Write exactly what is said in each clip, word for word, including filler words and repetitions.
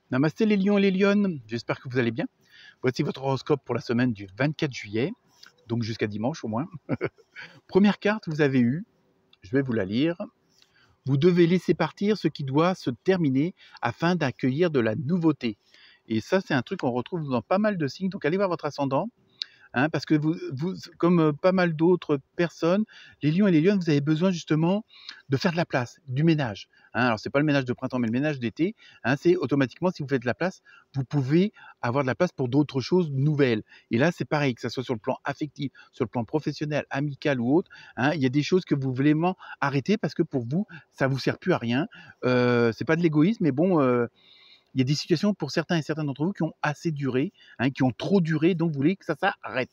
Namasté les lions et les lionnes, j'espère que vous allez bien. Voici votre horoscope pour la semaine du vingt-quatre juillet, donc jusqu'à dimanche au moins. Première carte, vous avez eu, je vais vous la lire. Vous devez laisser partir ce qui doit se terminer afin d'accueillir de la nouveauté. Et ça, c'est un truc qu'on retrouve dans pas mal de signes. Donc allez voir votre ascendant. Hein, parce que vous, vous comme euh, pas mal d'autres personnes, les lions et les lionnes, vous avez besoin justement de faire de la place, du ménage. Hein. Alors, c'est pas le ménage de printemps, mais le ménage d'été. Hein, c'est automatiquement, si vous faites de la place, vous pouvez avoir de la place pour d'autres choses nouvelles. Et là, c'est pareil, que ce soit sur le plan affectif, sur le plan professionnel, amical ou autre. Hein, il y a des choses que vous voulez vraiment arrêter parce que pour vous, ça vous sert plus à rien. Euh, c'est pas de l'égoïsme, mais bon. Euh, il y a des situations pour certains et certaines d'entre vous qui ont assez duré, hein, qui ont trop duré, donc vous voulez que ça s'arrête.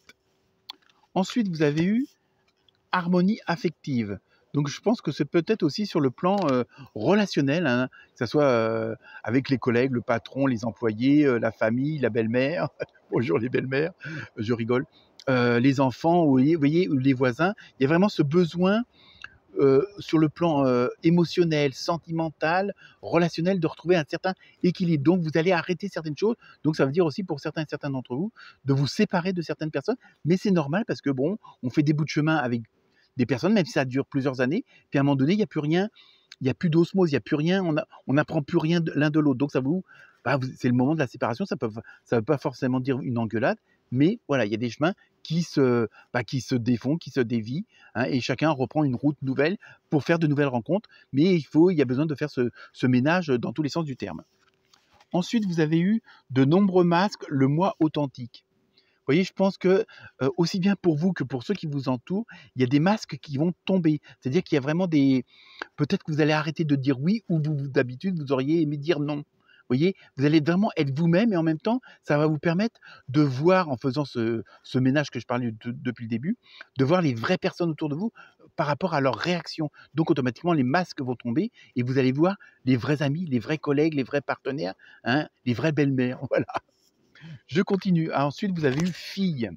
Ensuite, vous avez eu harmonie affective. Donc je pense que c'est peut-être aussi sur le plan euh, relationnel, hein, que ce soit euh, avec les collègues, le patron, les employés, euh, la famille, la belle-mère. Bonjour les belles-mères, je rigole. Euh, les enfants, vous voyez, vous voyez, ou les voisins. Il y a vraiment ce besoin euh, sur le plan euh, émotionnel, sentimental, relationnel, de retrouver un certain équilibre. Donc, vous allez arrêter certaines choses. Donc, ça veut dire aussi pour certains et certains d'entre vous de vous séparer de certaines personnes. Mais c'est normal parce que, bon, on fait des bouts de chemin avec des personnes, même si ça dure plusieurs années. Puis à un moment donné, il n'y a plus rien, il n'y a plus d'osmose, il n'y a plus rien, on n'apprend plus rien de l'un de l'autre. Donc, ça vous, bah, vous c'est le moment de la séparation. Ça ne peut, ça veut pas forcément dire une engueulade, mais voilà, il y a des chemins qui se, bah, qui se défont, qui se dévient, hein, et chacun reprend une route nouvelle pour faire de nouvelles rencontres. Mais il faut, il y a besoin de faire ce, ce ménage dans tous les sens du terme. Ensuite, vous avez eu de nombreux masques, le moi authentique. Vous voyez, je pense que euh, aussi bien pour vous que pour ceux qui vous entourent, il y a des masques qui vont tomber. C'est-à-dire qu'il y a vraiment des... Peut-être que vous allez arrêter de dire oui ou vous, vous, d'habitude, vous auriez aimé dire non. Vous voyez, vous allez vraiment être vous-même et en même temps, ça va vous permettre de voir, en faisant ce, ce ménage que je parlais de- depuis le début, de voir les vraies personnes autour de vous euh, par rapport à leurs réactions. Donc automatiquement, les masques vont tomber et vous allez voir les vrais amis, les vrais collègues, les vrais partenaires, hein, les vraies belles-mères. Voilà. Je continue. Ah, ensuite, vous avez eu fille.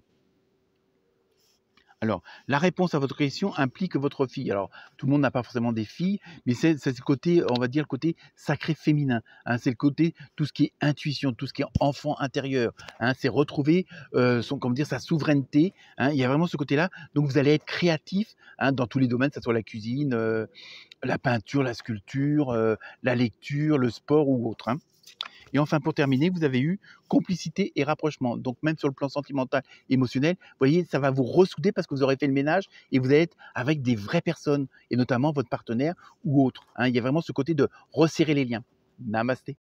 Alors, la réponse à votre question implique votre fille. Alors, tout le monde n'a pas forcément des filles, mais c'est c'est le côté, on va dire, le côté sacré féminin. Hein, c'est le côté, tout ce qui est intuition, tout ce qui est enfant intérieur. Hein, c'est retrouver euh, son, comment dire, sa souveraineté. Hein, il y a vraiment ce côté-là. Donc, vous allez être créatif, hein, dans tous les domaines, que ce soit la cuisine, euh, la peinture, la sculpture, euh, la lecture, le sport ou autre. Hein. Et enfin, pour terminer, vous avez eu complicité et rapprochement. Donc, même sur le plan sentimental, émotionnel, vous voyez, ça va vous ressouder parce que vous aurez fait le ménage et vous allez être avec des vraies personnes, et notamment votre partenaire ou autre. Hein. Il y a vraiment ce côté de resserrer les liens. Namasté.